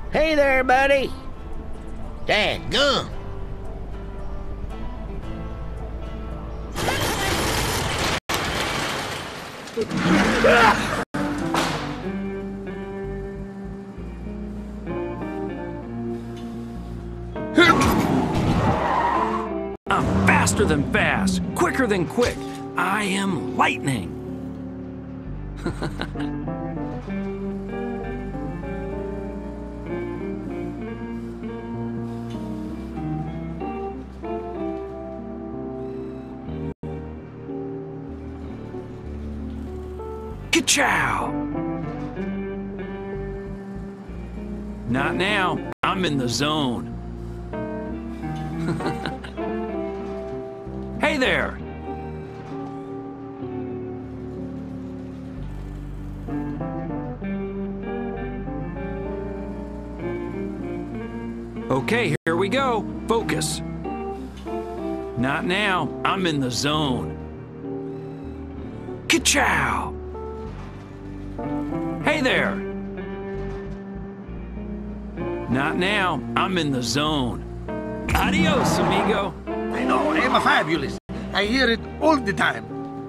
Hey there, buddy. Dadgum. I'm faster than fast, quicker than quick. I am lightning. Ka-chow! Not now. I'm in the zone. Hey there! Okay, here we go. Focus. Not now. I'm in the zone. Ka-chow! Hey there! Not now. I'm in the zone. Adios, amigo. I know, I am fabulous. I hear it all the time.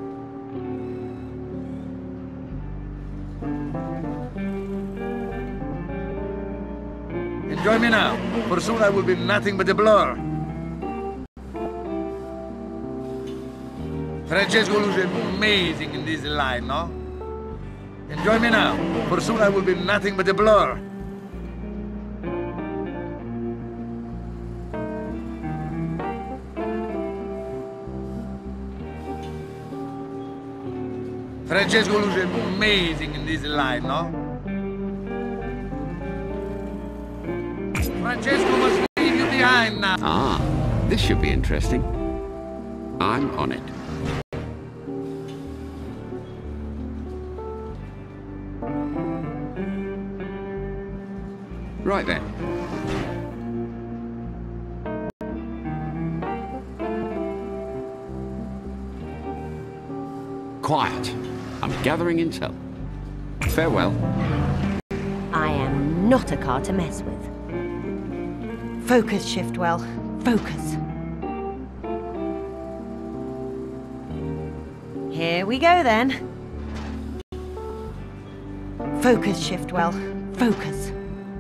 Enjoy me now, for soon I will be nothing but a blur. Francesco looks amazing in this line, no? Enjoy me now, for soon I will be nothing but a blur. Francesco looks amazing in this line, no? Francesco must leave you behind now. Ah, this should be interesting. I'm on it. Right then. Quiet. I'm gathering intel. Farewell. I am not a car to mess with. Focus, Shiftwell. Focus. Here we go then. Focus, Shiftwell. Focus.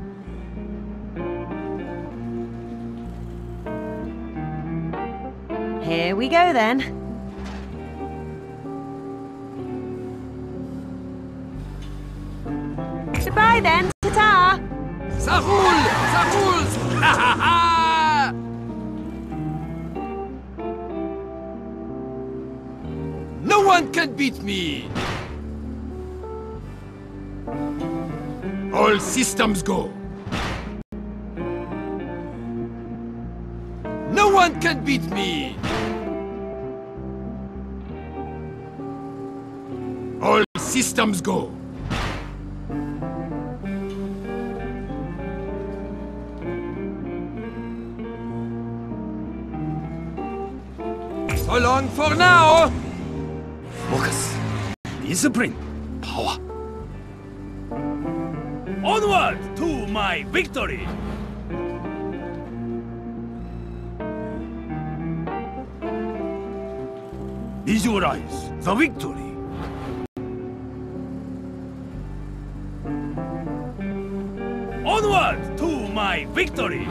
Here we go then. Goodbye then, ta-ta! Sahul! Sahul! Ha ha ha! No one can beat me! All systems go! No one can beat me! All systems go! So long for now! Focus. Discipline. Power. Onward to my victory! Visualize the victory! Onward to my victory!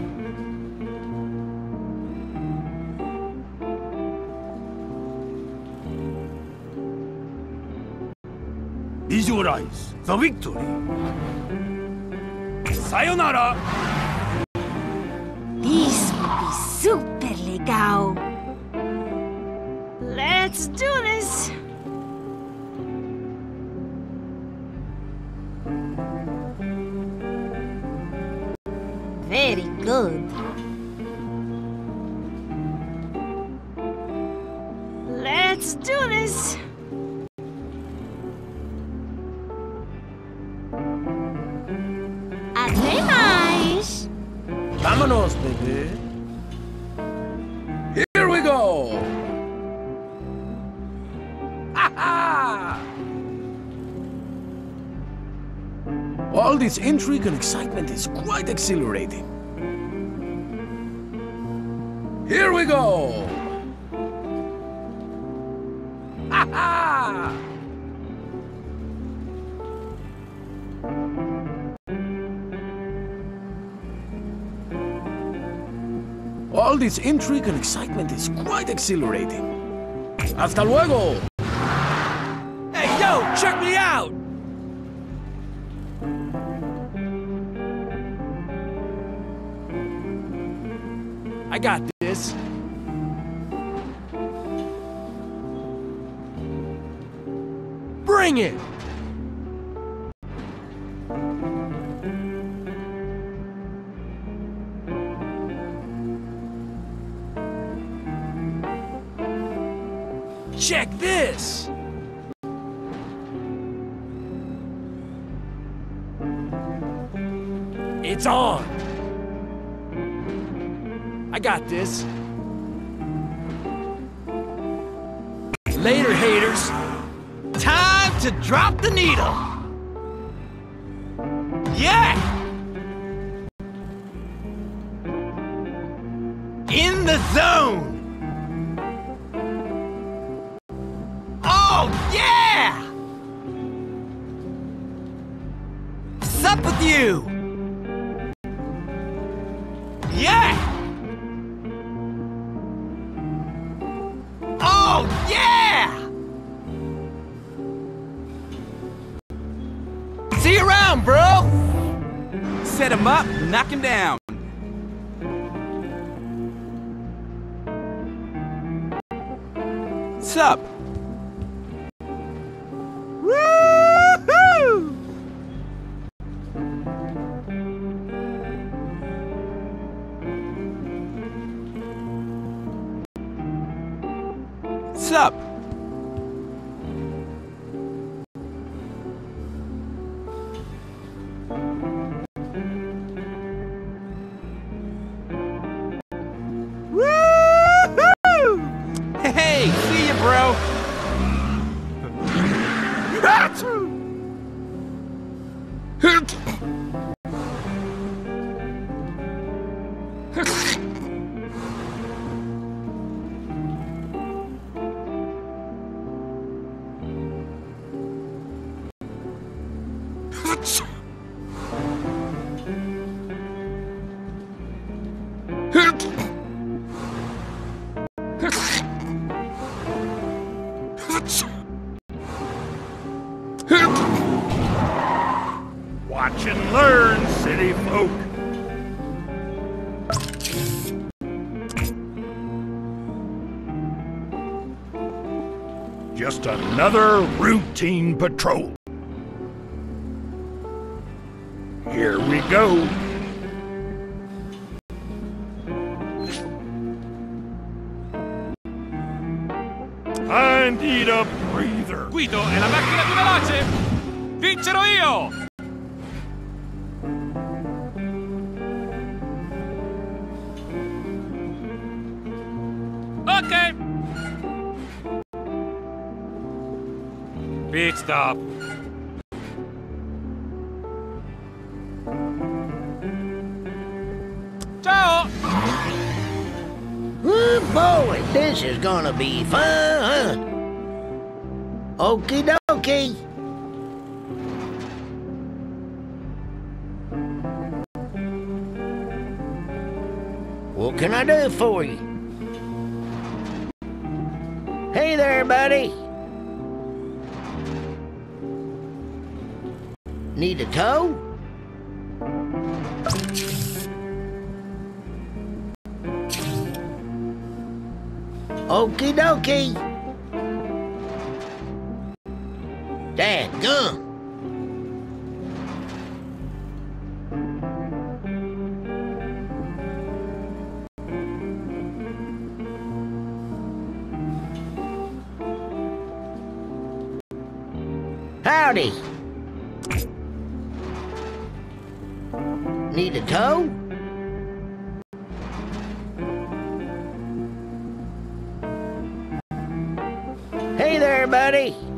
Visualize the victory! Sayonara! This will be super legal. Let's do this! Very good. Let's do this! Até mais! Vámonos, baby. Here we go! Ha ha! All All this intrigue and excitement is quite exhilarating. Here we go! Ha ha! All this intrigue and excitement is quite exhilarating. Hasta luego! Hey, yo, check me out! I got this. Bring it! Check this! It's on! I got this. Later, haters. Time to drop the needle! Yeah! In the zone! Oh, yeah! What's up with you? Yeah! Oh, yeah! See you around, bro! Set him up, knock him down. What's up? Woo-hoo! What's up? Woo-hoo! Hey, see ya, bro. Watch and learn, city folk. Just another routine patrol. Here we go. I need a breather. Guido, è la macchina più veloce! Vincerò io! Ok! Pit stop. Ciao! Oh boy, this is gonna be fun. Okie dokie. What can I do for you? Hey there, buddy. Need a tow? Okie dokie. Dadgum. Howdy. Need a tow? Hey there, buddy.